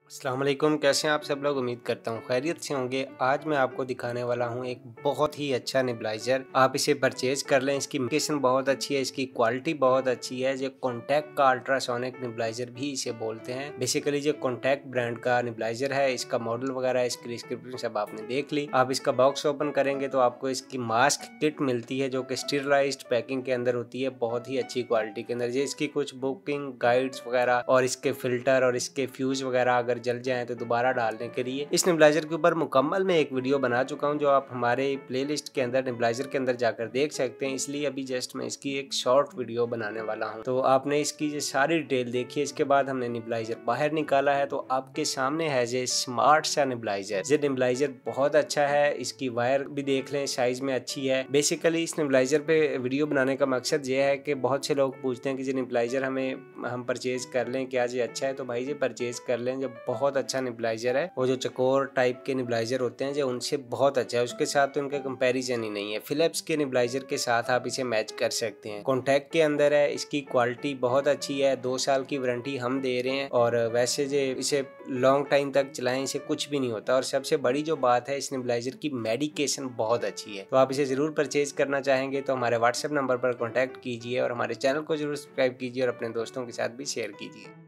अस्सलाम वालेकुम, कैसे हैं आप सब लोग। उम्मीद करता हूँ खैरियत से होंगे। आज मैं आपको दिखाने वाला हूँ एक बहुत ही अच्छा नेबुलाइज़र। आप इसे परचेज कर लें। इसकी लोकेशन बहुत अच्छी है, इसकी क्वालिटी बहुत अच्छी है। जो कॉन्टैक्ट का अल्ट्रासोनिक नेबुलाइज़र भी इसे बोलते हैं। बेसिकली जो कॉन्टैक्ट ब्रांड का नेबुलाइज़र है, इसका मॉडल वगैरह, इसकी डिस्क्रिप्शन सब आपने देख ली। आप इसका बॉक्स ओपन करेंगे तो आपको इसकी मास्क किट मिलती है, जो कि स्टीरलाइज्ड पैकिंग के अंदर होती है, बहुत ही अच्छी क्वालिटी के अंदर। ये इसकी कुछ बुकिंग गाइड्स वगैरह और इसके फिल्टर और इसके फ्यूज वगैरह अगर जल जाए तो दोबारा डालने के लिए इस नेबुलाइजर के ऊपर मुकम्मल मैं एक वीडियो बना चुका हूं, जो आप हमारे प्लेलिस्ट के अंदर नेबुलाइजर के अंदर जाकर देख सकते हैं। इसलिए अभी जस्ट मैं इसकी एक शॉर्ट वीडियो बनाने वाला हूं। तो आपने इसकी जो सारी डिटेल देखी है। इसके बाद हमने नेबुलाइजर बाहर निकाला है, तो आपके सामने है जो स्मार्ट सा नेबुलाइजर। ये नेबुलाइजर बहुत अच्छा है। इसकी वायर भी देख लें, साइज में अच्छी है। बेसिकली इस नेबुलाइजर पे वीडियो बनाने का मकसद ये है कि बहुत से लोग पूछते हैं कि ये नेबुलाइजर हम परचेज कर लें, क्या ये अच्छा है। तो भाई ये परचेज कर लें, जो बहुत अच्छा नेबुलाइजर है। वो जो चकोर टाइप के नेबुलाइजर होते हैं जो उनसे बहुत अच्छा है। उसके साथ तो उनका कंपैरिजन ही नहीं है। फिलिप्स के नेबुलाइजर के साथ आप इसे मैच कर सकते हैं। कॉन्टैक्ट के अंदर है, इसकी क्वालिटी बहुत अच्छी है। 2 साल की वारंटी हम दे रहे हैं और वैसे जो इसे लॉन्ग टाइम तक चलाएं, इसे कुछ भी नहीं होता। और सबसे बड़ी जो बात है, इस नेबुलाइजर की मेडिकेशन बहुत अच्छी है। तो आप इसे जरूर परचेज करना चाहेंगे तो हमारे व्हाट्सएप नंबर पर कॉन्टैक्ट कीजिए और हमारे चैनल को जरूर सब्सक्राइब कीजिए और अपने दोस्तों के साथ भी शेयर कीजिए।